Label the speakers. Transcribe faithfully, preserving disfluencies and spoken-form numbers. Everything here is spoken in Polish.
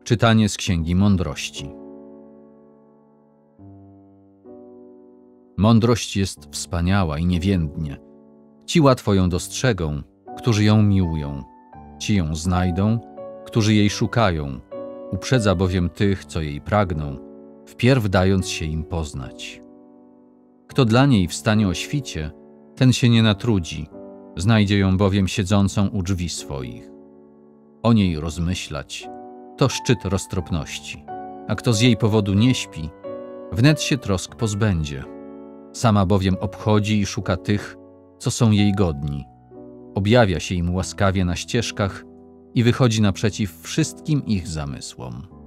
Speaker 1: Czytanie z Księgi Mądrości. Mądrość jest wspaniała i niewiędnie. Ci łatwo ją dostrzegą, którzy ją miłują. Ci ją znajdą, którzy jej szukają. Uprzedza bowiem tych, co jej pragną, wpierw dając się im poznać. Kto dla niej wstanie o świcie, ten się nie natrudzi, znajdzie ją bowiem siedzącą u drzwi swoich. O niej rozmyślać to szczyt roztropności, a kto z jej powodu nie śpi, wnet się trosk pozbędzie. Sama bowiem obchodzi i szuka tych, co są jej godni. Objawia się im łaskawie na ścieżkach i wychodzi naprzeciw wszystkim ich zamysłom.